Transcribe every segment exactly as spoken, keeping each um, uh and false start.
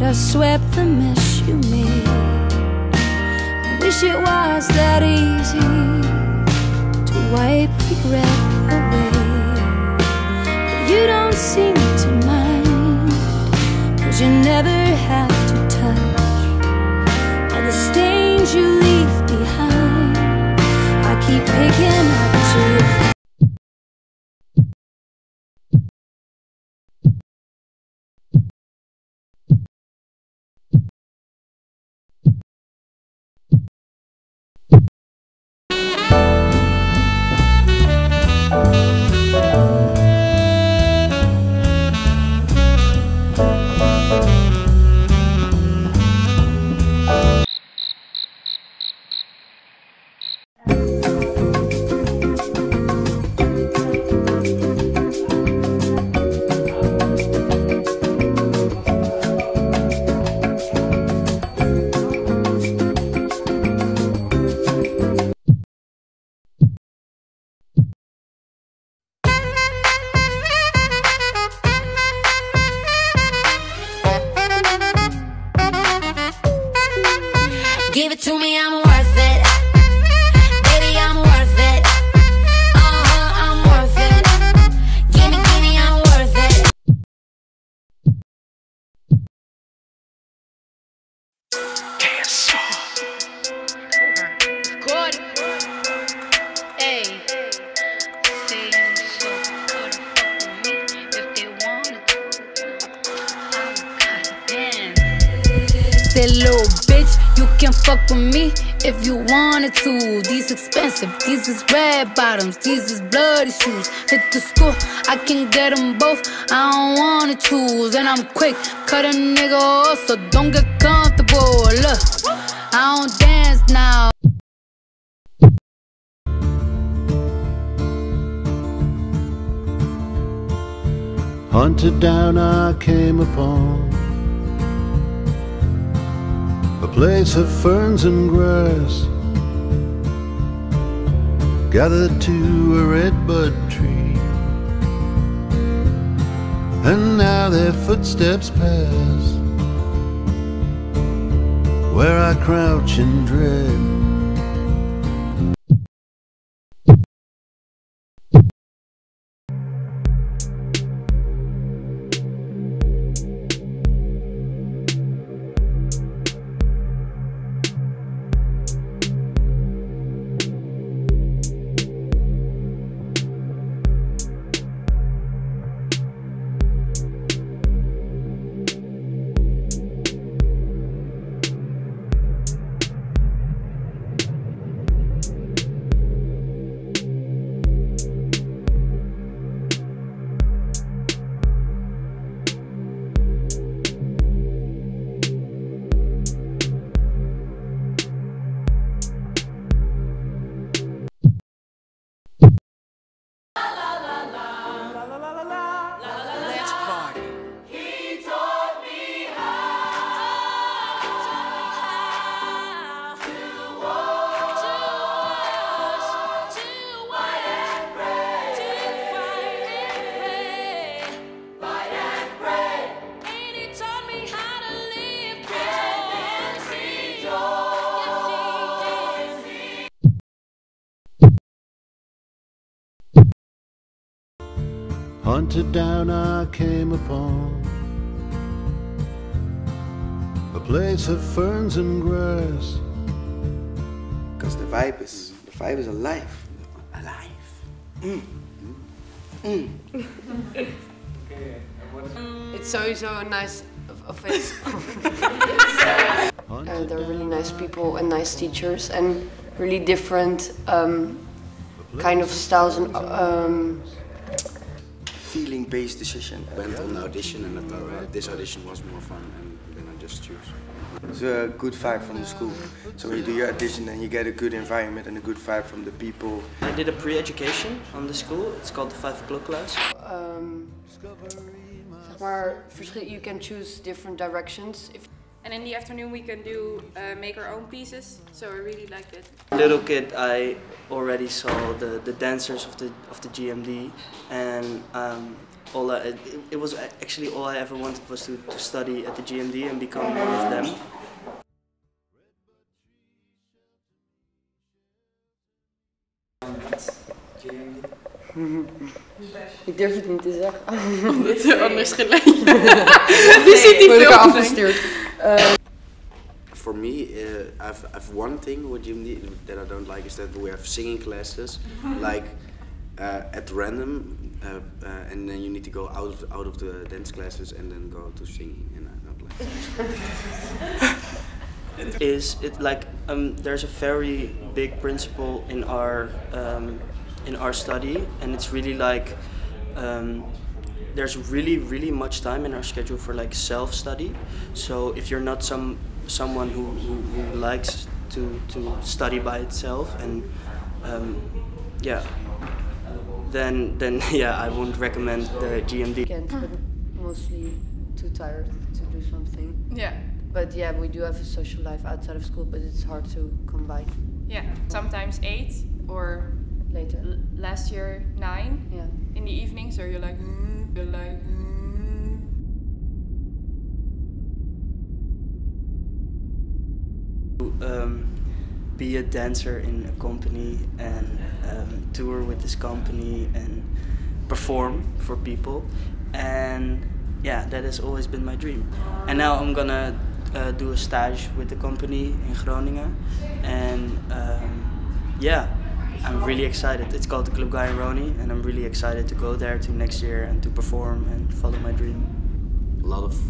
I swept the mess you made. I wish it was that easy to wipe regret away, but you don't seem to mind, 'cause you never have to touch all the stains you leave behind. I keep picking up to give it to me, I'm worth it. Baby, I'm worth it. Uh-huh, I'm worth it. Gimme, gimme, I'm worth it. Good. Hey. Say so good fuck with me if they wanna. Say little bitch, you can fuck with me if you wanted to. These expensive, these is red bottoms, these is bloody shoes. Hit the school, I can get them both, I don't wanna choose. And I'm quick, cut a nigga off, so don't get comfortable. Look, I don't dance now. Hunted down I came upon a place of ferns and grass, gathered to a redbud tree, and now their footsteps pass where I crouch in dread. Hunted down I came upon a place of ferns and grass. Because the vibe is, the vibe is alive. Alive. Mm. Mm. It's sowieso a nice office. uh, they're really nice people and nice teachers and really different um, kind of styles and um, feeling-based decision. I went on audition and I thought uh, this audition was more fun and then I just choose. It's a good vibe from the school. So when you do your audition then you get a good environment and a good vibe from the people. I did a pre-education on the school. It's called the five o'clock class. Um, zeg maar, you can choose different directions. If And in the afternoon we can do uh, make our own pieces, so I really liked it. Little kid, I already saw the, the dancers of the of the G M D, and um, all I, it, it was actually all I ever wanted was to, to study at the G M D and become one of them. Ik durf het niet te zeggen. Omdat ze anders gelezen. Wie ziet die Word ik film? afgestuurd. Uh, For me, uh, I've, I've one thing with G M D that I don't like is that we have singing classes, like uh, at random, uh, uh, and then you need to go out of, out of the dance classes and then go to singing, and I don't like that. Is it like um, there's a very big principle in our um, in our study, and it's really like um, there's really really much time in our schedule for like self-study. So if you're not some someone who, who, who likes to to study by itself, and um, yeah, then then yeah, I wouldn't recommend the G M D. Weekend, but mostly too tired to do something. Yeah. But yeah, we do have a social life outside of school, but it's hard to combine. Yeah. Sometimes eight or Later. l- last year nine Yeah. in the evening. So you're like, mm, you're like. Mm. Um, be a dancer in a company and um, tour with this company and perform for people, and yeah, that has always been my dream. And now I'm gonna uh, do a stage with the company in Groningen, and um, yeah, I'm really excited. It's called the Club Guy and Roni, and I'm really excited to go there to next year and to perform and follow my dream. A lot of,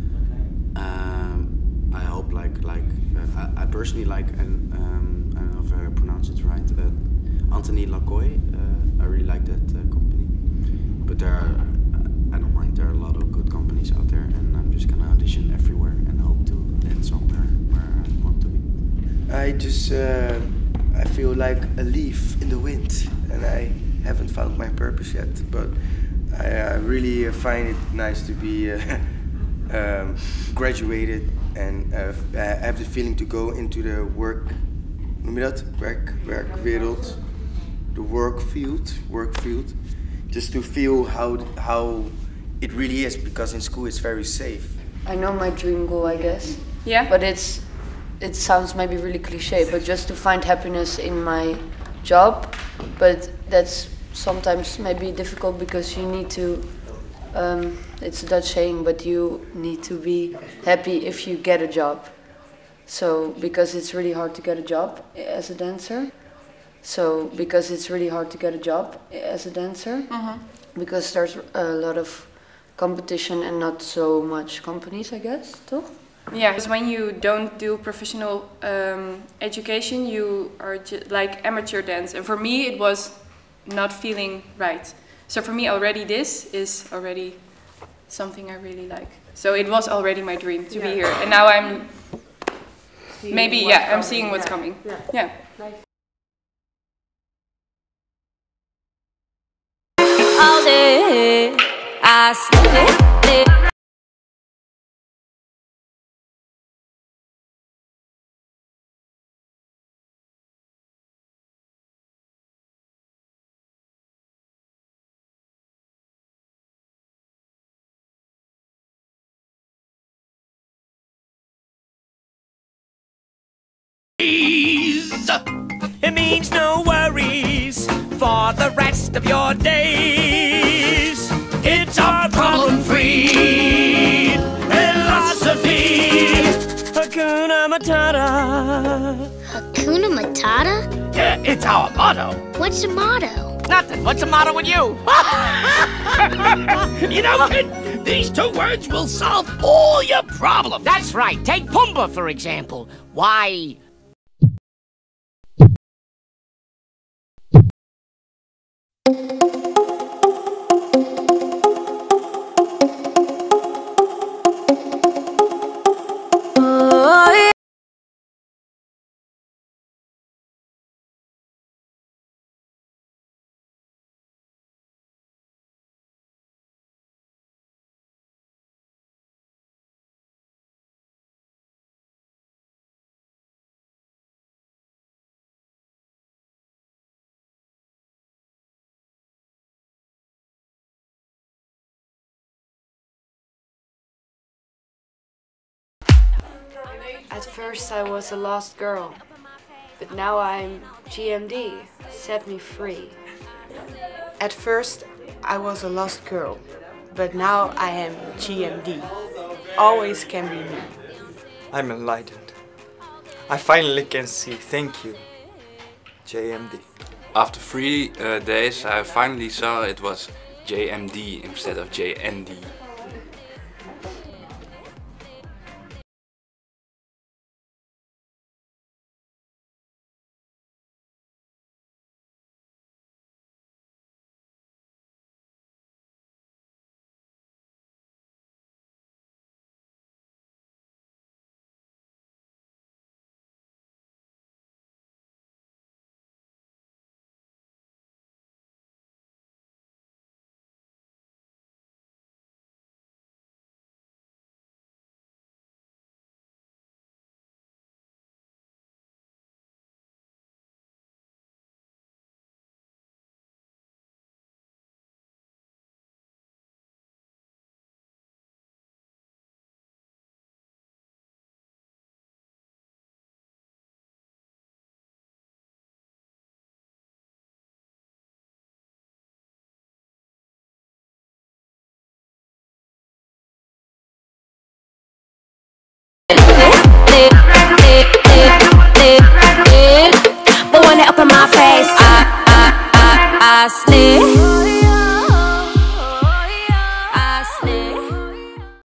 um, I hope like like uh, I, I personally like, and um, I don't know if I pronounce it right, uh, Anthony Lacoy. Uh, I really like that uh, company, but there are, I don't mind. There are a lot of good companies out there, and I'm just gonna audition everywhere and hope to land somewhere where I want to be. I just uh, I feel like a leaf in the wind, and I haven't found my purpose yet. But I uh, really find it nice to be uh, um, graduated and uh, have the feeling to go into the work, noem je dat? Werk, werkwereld, the work field, work field, just to feel how how it really is, because in school it's very safe. I know my dream goal, I guess. Yeah. But it's it sounds maybe really cliche, but just to find happiness in my job. But that's sometimes maybe difficult because you need to. Um, it's a Dutch saying, but you need to be happy if you get a job. So because it's really hard to get a job as a dancer. So because it's really hard to get a job as a dancer, Mhm. because there's a lot of competition and not so much companies, I guess, toch? Yeah, because when you don't do professional um, education, you are ju- like amateur dance. And for me, it was not feeling right. So for me, already this is already something I really like. So it was already my dream to be here. And now I'm maybe, yeah, I'm seeing what's coming. Yeah. All day, I sleep. It means no worries for the rest of your days. It's our problem-free philosophy. Hakuna Matata. Hakuna Matata? Yeah, it's our motto. What's the motto? Nothing. What's the matter with you? You know, kid, these two words will solve all your problems. That's right. Take Pumbaa, for example. Why... At first I was a lost girl, but now I'm G M D, set me free. At first I was a lost girl, but now I am G M D, always can be me. I'm enlightened. I finally can see, thank you, J M D. After three uh, days I finally saw it was J M D instead of J N D. But when they open my face, I, I, I, I slip.